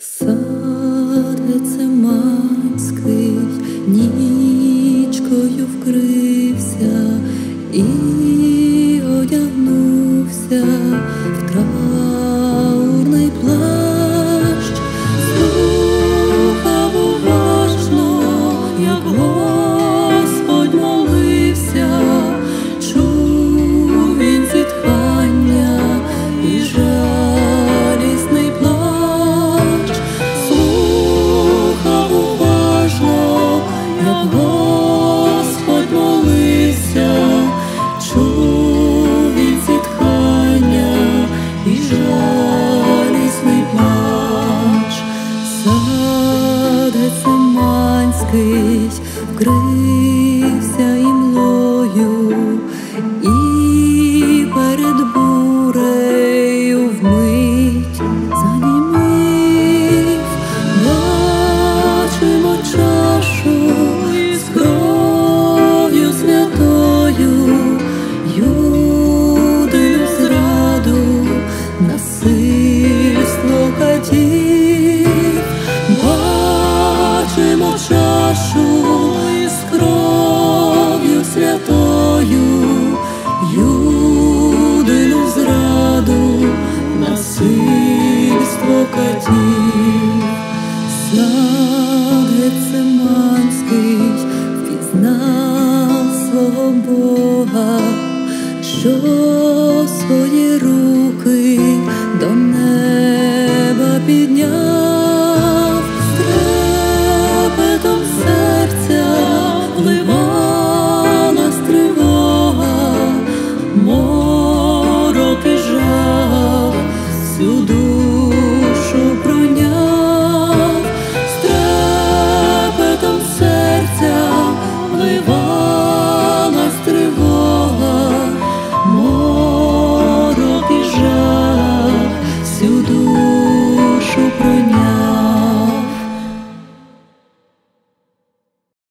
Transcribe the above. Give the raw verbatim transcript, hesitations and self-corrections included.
Сад Гециманський нічкою вкрився і одягнувся в траурний плащ, слухав уважно, як Господь молився, чув він зітхання і жалісний плач, слухав уважно, як Господь молився, чув він зітхання і жалісний плач. Сад Гециманський вкрив